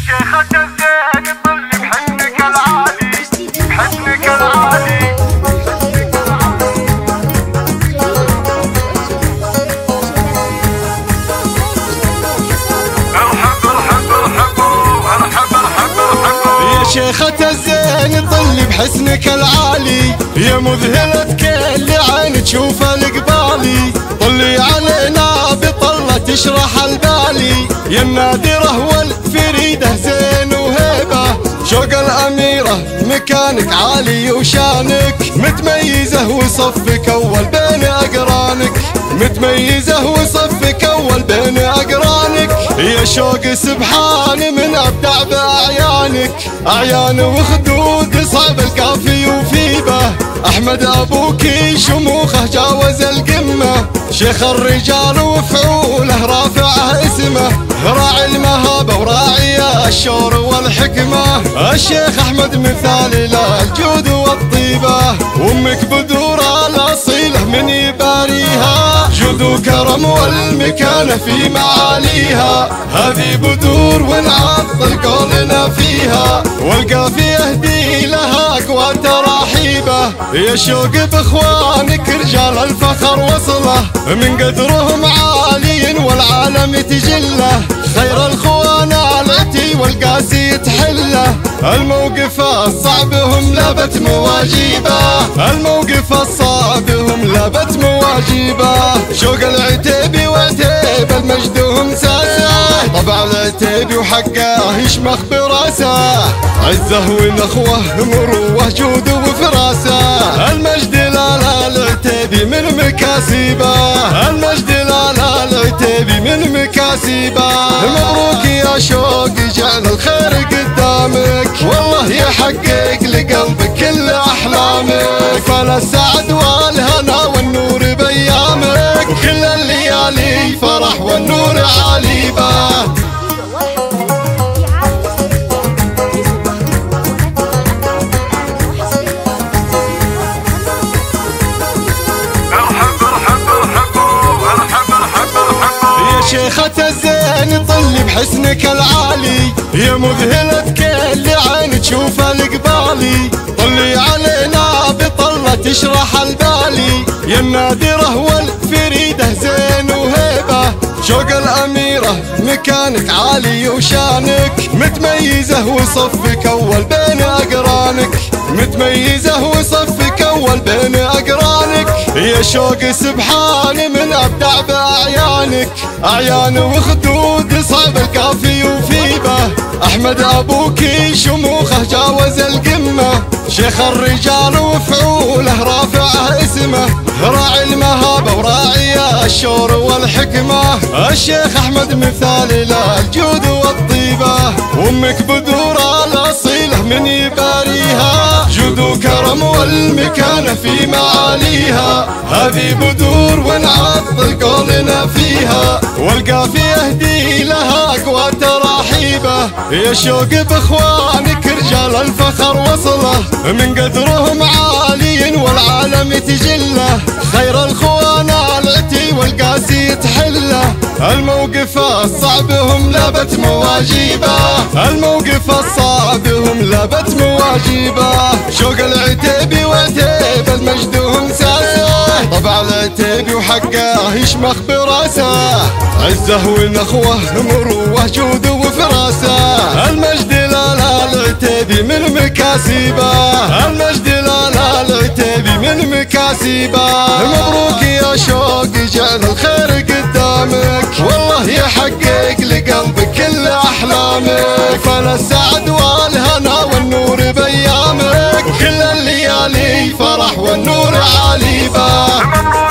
شيخة الزين طلي بحسنك العالي، بحسنك العالي. شيخة الزين طلي بحسنك العالي، يا مذهلة كل عين تشوف القبالي، طلي علينا بطلة تشرح البالي، يا النادرة والفريدة زين وهيبة، شوق الأميرة مكانك عالي وشانك، متميزة وصفك أول بين أقرانك، متميزة وصفك أول بين أقرانك، يا شوق سبحان من أبدع بأعيانك، أعيان وخدود صعب الكافي وفيبه، أحمد أبوك شموخه جاوز القمة، شيخ الرجال وفعوله رافعه اسمه، راعي المهابة وراعي الشور والحكمة، الشيخ أحمد مثال للجود والطيبة، وأمك بدورة الأصيلة من يباريها، جود وكرم والمكانة في معاليها، هذه بدور ونعطل قولنا فيها، والقافي يهدي لها أقوى تراحيبه، يا شوق بإخوانك رجال الفخر وصله، من قدرهم عالي والعالم تجله، خير الخوان العتي والقاسي تحله، الموقف الصعب هم لابت مواجيبه، الموقف الصعب هم لابت مواجيبه، شوق العتيبي وعتيب المجد هم ساسه، طبع العتيبي وحقه يشمخ براسه، عزه ونخوه مروه جود وفراسه، المجد لا العتيبي من مكاسبه، المجد لا العتيبي من مكاسبه، مبروك يا شوق جعل الخير قدامك، والله يحقق لقلبك كل احلامك، فلا السعد والهنا والنور بايامك، وكل الليالي فرح والنور عاليبه. شيخة الزين طلي بحسنك العالي، يا مذهلة كل عين تشوف القبالي، طلي علينا بطلة تشرح البالي، يا النادرة والفريدة زين وهيبة، شوق الأميرة مكانك عالي وشانك، متميزة وصفك أول بين أقرانك، متميزة وصفك أول بين أقرانك، يا شوق سبحان من أبدع بأعيانك، أعيان وخدود صعب الكافي وفيبه، أحمد أبوك شموخه جاوز القمة، شيخ الرجال وفعوله رافعه اسمه، راعي المهابة وراعي الشور والحكمة، الشيخ أحمد مثال للجود والطيبة، وأمك بدورة الأصيلة من يباريها، جود وكرم والمكانة في معاليها، هذه بدور ونعطل قولنا فيها، والقافي يهدي لها أقوى تراحيبه، يا شوق بإخوانك رجال الفخر وصله، من قدرهم عالي والعالم تجله، خير الخوان العتي والقاسي تحله، الموقف الصعب هم لابت مواجيبه، الموقف الصعب هم لابت مواجيبه، شوق العتيبي وعتيب المجد هم ساسه، طبع العتيبي وحقه يشمخ براسه، عزه ونخوه مروه جود وفراسه، المجد لا العتيبي من مكاسبه، المجد لا العتيبي من مكاسبه، مبروك يا شوق جعل الخير قدامك، والله يحقق لقلبك كل احلامك، فلا السعد والهنا والنور بايامك، وكل الليالي فرح والنور عاليبه.